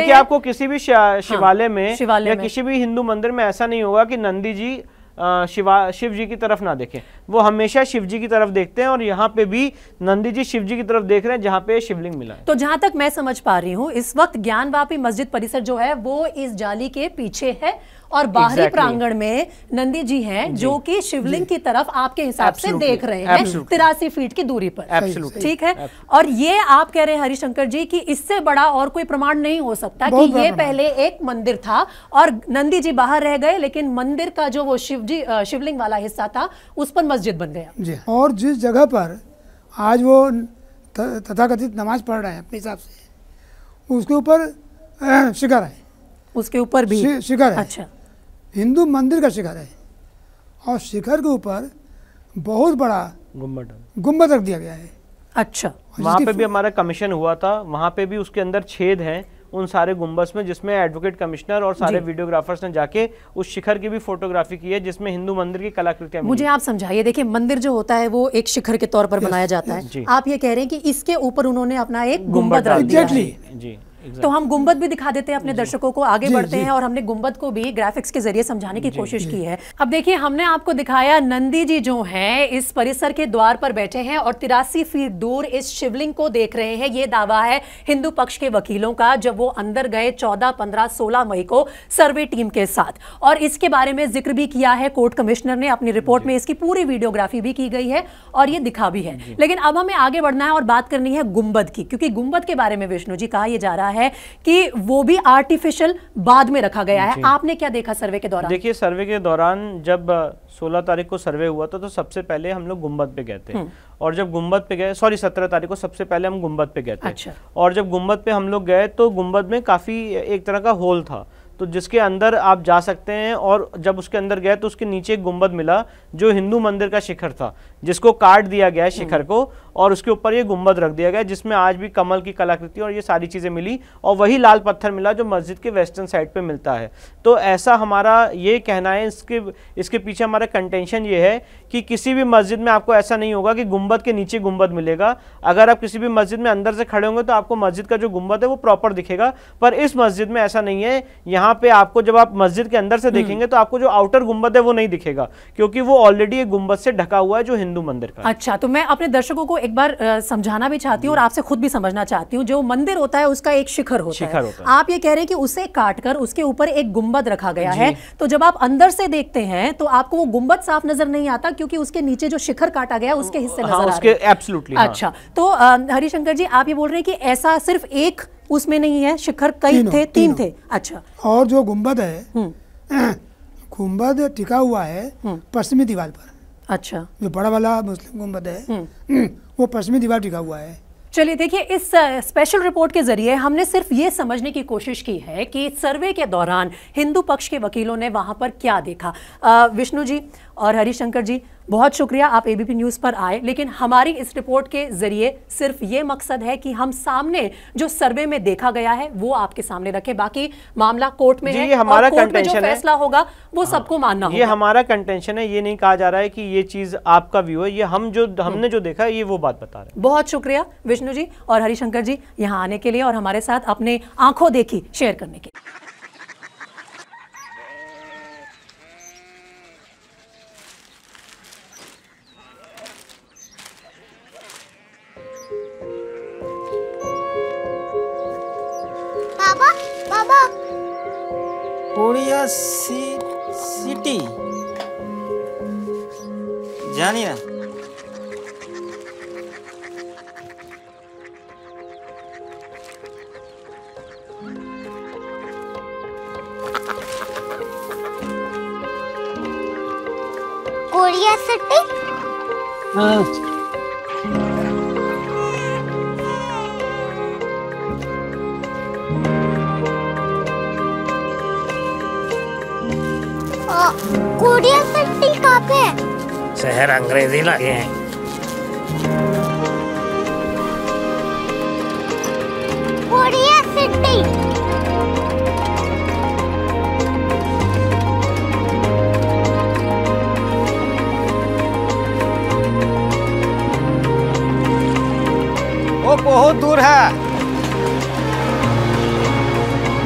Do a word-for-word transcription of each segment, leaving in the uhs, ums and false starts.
देखिए आपको किसी भी शिवालय में हाँ, या किसी भी हिंदू मंदिर में ऐसा नहीं होगा कि नंदी जी शिवा शिव जी की तरफ ना देखें, वो हमेशा शिव जी की तरफ देखते हैं और यहाँ पे भी नंदी जी शिव जी की तरफ देख रहे हैं जहाँ पे शिवलिंग मिला है। तो जहां तक मैं समझ पा रही हूँ इस वक्त ज्ञानवापी मस्जिद परिसर जो है वो इस जाली के पीछे है और बाहरी exactly. प्रांगण में नंदी जी हैं जो कि शिवलिंग की तरफ आपके हिसाब से देख रहे हैं तिरासी फीट की दूरी पर। ठीक है, और ये आप कह रहे हैं हरिशंकर जी कि इससे बड़ा और कोई प्रमाण नहीं हो सकता कि ये पहले एक मंदिर था और नंदी जी बाहर रह गए, लेकिन मंदिर का जो वो शिव जी शिवलिंग वाला हिस्सा था उस पर मस्जिद बन गया। और जिस जगह पर आज वो तथाकथित नमाज पढ़ रहे हैं अपने हिसाब से, उसके ऊपर शिखर है, उसके ऊपर भी शिखर है। अच्छा, हिंदू मंदिर का शिखर है और शिखर के ऊपर बहुत बड़ा गुम्बद गुम्बद रख दिया गया है। अच्छा, वहाँ पे भी हमारा कमीशन हुआ था, वहाँ पे भी उसके अंदर छेद हैं उन सारे गुम्बद में, जिसमें एडवोकेट कमिश्नर और सारे वीडियोग्राफर्स ने जाके उस शिखर की भी फोटोग्राफी की है जिसमें हिंदू मंदिर की कलाकृतियां। मुझे आप समझाइए, देखिए मंदिर जो होता है वो एक शिखर के तौर पर बनाया जाता है, आप ये कह रहे हैं कि इसके ऊपर उन्होंने अपना एक गुम्बद रख दिया है। जी, तो हम गुंबद भी दिखा देते हैं अपने दर्शकों को, आगे बढ़ते हैं और हमने गुंबद को भी ग्राफिक्स के जरिए समझाने की कोशिश की है। अब देखिए हमने आपको दिखाया नंदी जी जो हैं इस परिसर के द्वार पर बैठे हैं और तिरासी फीट दूर इस शिवलिंग को देख रहे हैं। ये दावा है हिंदू पक्ष के वकीलों का जब वो अंदर गए चौदह पंद्रह सोलह मई को सर्वे टीम के साथ, और इसके बारे में जिक्र भी किया है कोर्ट कमिश्नर ने अपनी रिपोर्ट में, इसकी पूरी वीडियोग्राफी भी की गई है और ये दिखा भी है। लेकिन अब हमें आगे बढ़ना है और बात करनी है गुंबद की, क्योंकि गुंबद के बारे में विष्णु जी कहा यह जा रहा है कि वो भी आर्टिफिशियल बाद में रखा गया है। आपने क्या देखा सर्वे के दौरान? देखिए सर्वे के दौरान जब सोलह तारीख को सर्वे हुआ था तो सबसे पहले हम लोग गुंबद पे गए थे, और जब गुंबद पे गए सॉरी सत्रह तारीख को सबसे पहले हम गुंबद पे गए थे। अच्छा। और जब गुंबद पे हम लोग गए तो गुंबद में काफी एक तरह का होल था, तो जिसके अंदर आप जा सकते हैं, और जब उसके अंदर गए तो उसके नीचे एक गुंबद मिला जो हिंदू मंदिर का शिखर था, जिसको काट दिया गया है शिखर को और उसके ऊपर ये गुंबद रख दिया गया, जिसमें आज भी कमल की कलाकृति और ये सारी चीजें मिली, और वही लाल पत्थर मिला जो मस्जिद के वेस्टर्न साइड पे मिलता है। तो ऐसा हमारा ये कहना है, इसके इसके पीछे हमारा कंटेंशन ये है कि किसी भी मस्जिद में आपको ऐसा नहीं होगा कि गुंबद के नीचे गुंबद मिलेगा। अगर आप किसी भी मस्जिद में अंदर से खड़े होंगे तो आपको मस्जिद का जो गुंबद है वो प्रॉपर दिखेगा, पर इस मस्जिद में ऐसा नहीं है। यहाँ पे आपको जब आप मस्जिद के अंदर से देखेंगे तो आपको जो आउटर गुंबद है वो नहीं दिखेगा, क्योंकि वो ऑलरेडी एक गुंबद से ढका हुआ है जो हिंदू मंदिर का। अच्छा, तो मैं अपने दर्शकों को एक बार आ, समझाना भी चाहती हूँ और आपसे खुद भी समझना चाहती हूँ। जो मंदिर होता है उसका एक शिखर होता, शिखर है। होता है। आप ये कह रहे हैं कि उसे काटकर उसके ऊपर एक गुंबद रखा गया है, तो जब आप अंदर से देखते हैं तो आपको वो गुंबद साफ नजर नहीं आता, क्योंकि उसके नीचे जो शिखर काटा गया उसके हिस्से नजर आ रहे हैं। एब्सोल्युटली। अच्छा, तो हरिशंकर जी आप ये बोल रहे हैं कि ऐसा सिर्फ एक उसमें नहीं है, शिखर कई थे, तीन थे। अच्छा, और जो गुंबद है गुंबद टिका हुआ है पश्चिमी दीवार पर। अच्छा, जो बड़ा वाला मुस्लिम गुंबद है वो पश्चिमी दीवार टिका हुआ है। चलिए देखिए, इस स्पेशल रिपोर्ट के जरिए हमने सिर्फ ये समझने की कोशिश की है कि सर्वे के दौरान हिंदू पक्ष के वकीलों ने वहां पर क्या देखा। विष्णु जी और हरिशंकर जी बहुत शुक्रिया, आप एबीपी न्यूज़ पर आए, लेकिन हमारी इस रिपोर्ट के जरिए सिर्फ ये मकसद है कि हम सामने जो सर्वे में देखा गया है वो आपके सामने रखें। बाकी मामला कोर्ट में है, हमारा और कोर्ट में जो कंटेंशन फैसला होगा वो सबको मानना होगा। ये हमारा कंटेंशन है, ये नहीं कहा जा रहा है कि ये चीज आपका व्यू है, ये हम जो हमने जो देखा ये वो बात बता रहे हैं। बहुत शुक्रिया विष्णु जी और हरिशंकर जी यहाँ आने के लिए और हमारे साथ अपने आंखों देखी शेयर करने के लिए। बाबा बाबा कोरिया सी, सिटी जानिए ना। Korea city? हाँ। कोरिया सिटी कहाँ पे है? शहर अंग्रेजी लगे हैं। Korea city. वो बहुत दूर है।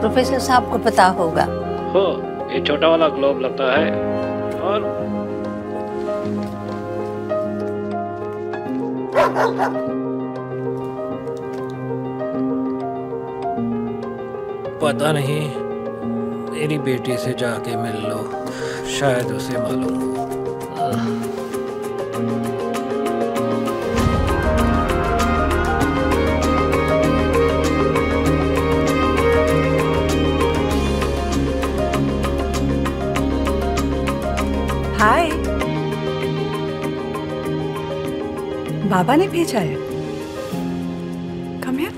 प्रोफेसर साहब को पता होगा। हो, ये छोटा वाला ग्लोब लगता है और पता नहीं, मेरी बेटी से जाके मिल लो, शायद उसे मालूम हो। हाय, बाबा ने भेजा है। Come here.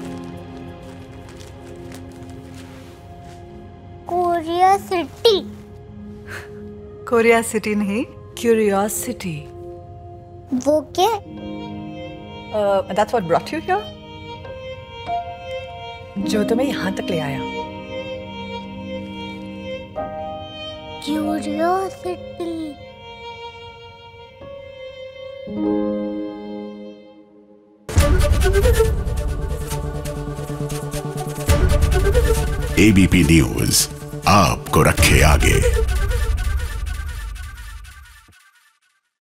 Korea city. Korea city नहीं, क्यूरियोसिटी। वो क्या? That's what brought you here. जो तुम्हें यहाँ तक ले आया। क्यूरियोसिटी। एबीपी न्यूज आपको रखे आगे।